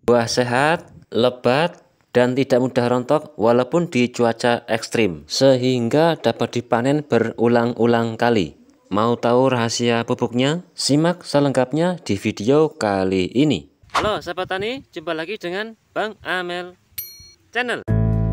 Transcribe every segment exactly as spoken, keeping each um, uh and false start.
Buah sehat, lebat, dan tidak mudah rontok walaupun di cuaca ekstrim, sehingga dapat dipanen berulang-ulang kali. Mau tahu rahasia pupuknya? Simak selengkapnya di video kali ini. Halo sahabat tani, jumpa lagi dengan Bang Amel Channel.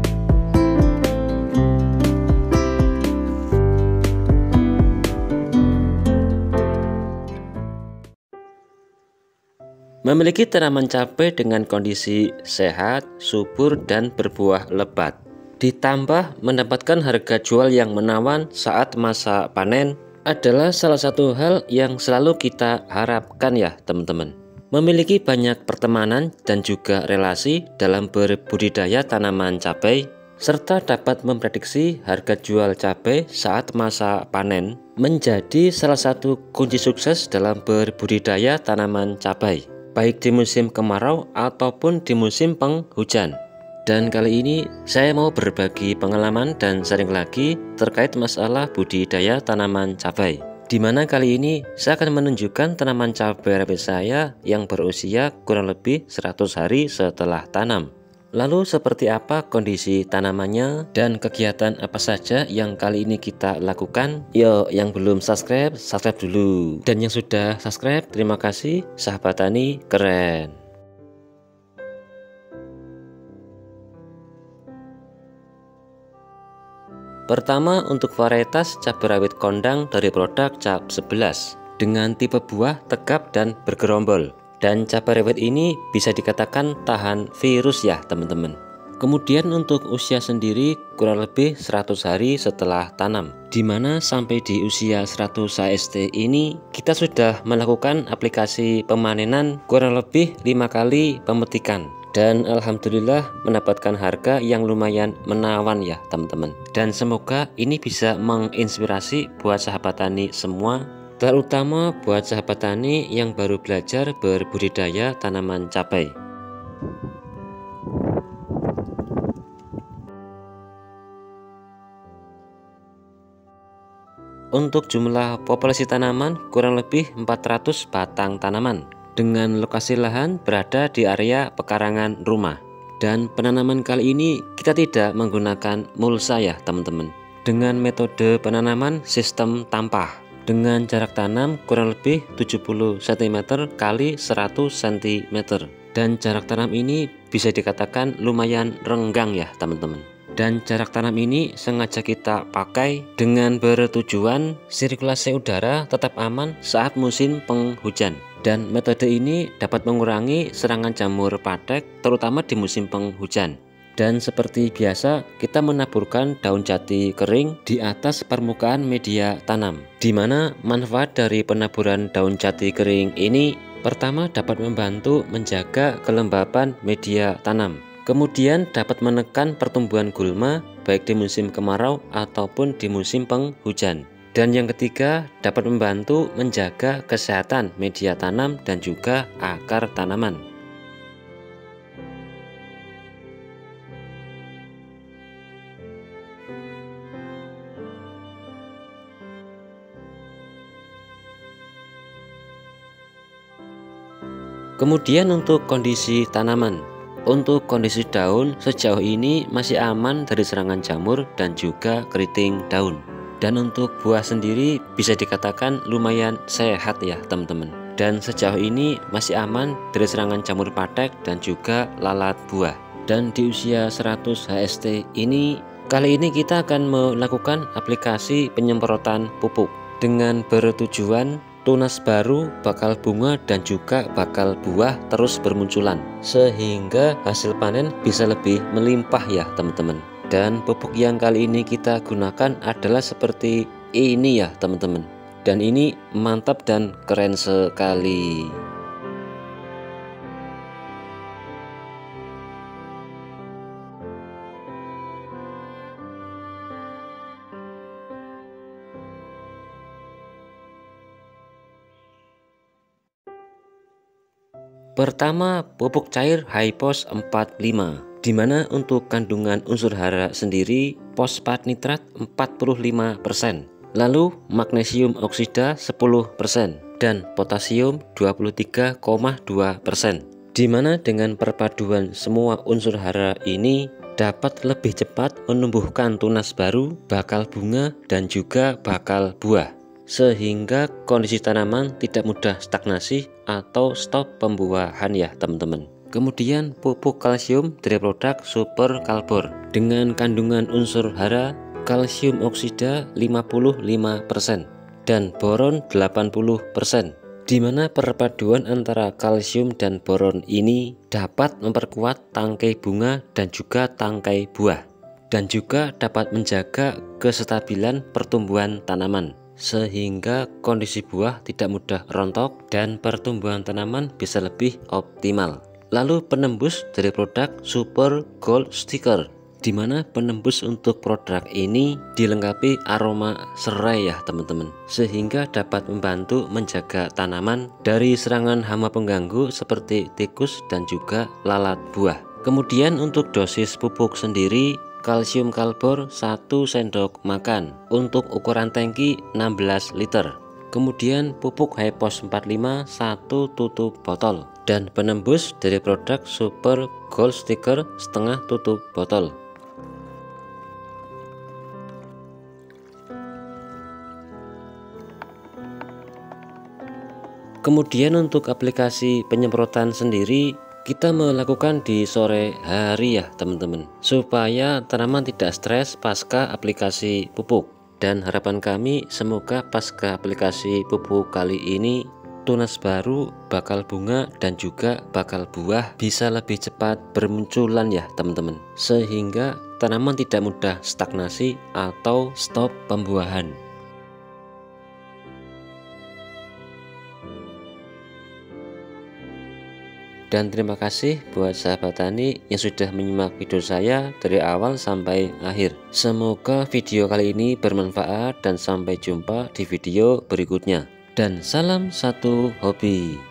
Memiliki tanaman cabai dengan kondisi sehat, subur, dan berbuah lebat, ditambah mendapatkan harga jual yang menawan saat masa panen, adalah salah satu hal yang selalu kita harapkan ya teman-teman. Memiliki banyak pertemanan dan juga relasi dalam berbudidaya tanaman cabai, serta dapat memprediksi harga jual cabai saat masa panen, menjadi salah satu kunci sukses dalam berbudidaya tanaman cabai, baik di musim kemarau ataupun di musim penghujan. Dan kali ini saya mau berbagi pengalaman dan sharing lagi terkait masalah budidaya tanaman cabai, dimana kali ini saya akan menunjukkan tanaman cabai rawit saya yang berusia kurang lebih seratus hari setelah tanam. Lalu seperti apa kondisi tanamannya dan kegiatan apa saja yang kali ini kita lakukan? Yuk, yang belum subscribe, subscribe dulu. Dan yang sudah subscribe, terima kasih, sahabat tani keren. Pertama, untuk varietas cabai rawit kondang dari produk Cap sebelas dengan tipe buah tegap dan bergerombol. Dan cabai rawit ini bisa dikatakan tahan virus ya teman-teman. Kemudian untuk usia sendiri kurang lebih seratus hari setelah tanam, dimana sampai di usia seratus H S T ini kita sudah melakukan aplikasi pemanenan kurang lebih lima kali pemetikan. Dan alhamdulillah mendapatkan harga yang lumayan menawan ya teman-teman. Dan semoga ini bisa menginspirasi buat sahabat tani semua, terutama buat sahabat tani yang baru belajar berbudidaya tanaman cabai. Untuk jumlah populasi tanaman kurang lebih empat ratus batang tanaman, dengan lokasi lahan berada di area pekarangan rumah. Dan penanaman kali ini kita tidak menggunakan mulsa ya teman-teman, dengan metode penanaman sistem tampah, dengan jarak tanam kurang lebih tujuh puluh sentimeter kali seratus sentimeter. Dan jarak tanam ini bisa dikatakan lumayan renggang ya teman-teman. Dan jarak tanam ini sengaja kita pakai dengan bertujuan sirkulasi udara tetap aman saat musim penghujan. Dan metode ini dapat mengurangi serangan jamur patek terutama di musim penghujan. Dan seperti biasa kita menaburkan daun jati kering di atas permukaan media tanam, dimana manfaat dari penaburan daun jati kering ini pertama dapat membantu menjaga kelembapan media tanam, kemudian dapat menekan pertumbuhan gulma baik di musim kemarau ataupun di musim penghujan. Dan yang ketiga dapat membantu menjaga kesehatan media tanam dan juga akar tanaman. Kemudian untuk kondisi tanaman, untuk kondisi daun sejauh ini masih aman dari serangan jamur dan juga keriting daun. Dan untuk buah sendiri bisa dikatakan lumayan sehat ya teman-teman. Dan sejauh ini masih aman dari serangan jamur patek dan juga lalat buah. Dan di usia seratus H S T ini, kali ini kita akan melakukan aplikasi penyemprotan pupuk dengan bertujuan tunas baru bakal bunga dan juga bakal buah terus bermunculan, sehingga hasil panen bisa lebih melimpah ya teman-teman. Dan pupuk yang kali ini kita gunakan adalah seperti ini ya teman-teman. Dan ini mantap dan keren sekali. Pertama, pupuk cair Hypos empat puluh lima, dimana untuk kandungan unsur hara sendiri fosfat nitrat empat puluh lima persen, lalu magnesium oksida sepuluh persen, dan potasium dua puluh tiga koma dua persen. di mana dengan perpaduan semua unsur hara ini dapat lebih cepat menumbuhkan tunas baru, bakal bunga, dan juga bakal buah, sehingga kondisi tanaman tidak mudah stagnasi atau stop pembuahan ya teman-teman. Kemudian pupuk kalsium dari produk Super Kalbor dengan kandungan unsur hara kalsium oksida lima puluh lima persen dan boron delapan puluh persen, di mana perpaduan antara kalsium dan boron ini dapat memperkuat tangkai bunga dan juga tangkai buah, dan juga dapat menjaga kestabilan pertumbuhan tanaman, sehingga kondisi buah tidak mudah rontok dan pertumbuhan tanaman bisa lebih optimal. Lalu penembus dari produk Super Gold Sticker, di mana penembus untuk produk ini dilengkapi aroma serai ya teman-teman, sehingga dapat membantu menjaga tanaman dari serangan hama pengganggu seperti tikus dan juga lalat buah. Kemudian untuk dosis pupuk sendiri, kalsium kalbor satu sendok makan untuk ukuran tangki enam belas liter. Kemudian pupuk Hypos empat puluh lima satu tutup botol, dan penembus dari produk Super Gold Sticker setengah tutup botol. Kemudian untuk aplikasi penyemprotan sendiri kita melakukan di sore hari ya teman-teman, supaya tanaman tidak stres pasca aplikasi pupuk. Dan harapan kami semoga pasca aplikasi pupuk kali ini tunas baru, bakal bunga, dan juga bakal buah bisa lebih cepat bermunculan ya teman-teman, sehingga tanaman tidak mudah stagnasi atau stop pembuahan. Dan terima kasih buat sahabat tani yang sudah menyimak video saya dari awal sampai akhir. Semoga video kali ini bermanfaat dan sampai jumpa di video berikutnya. Dan salam satu hobi.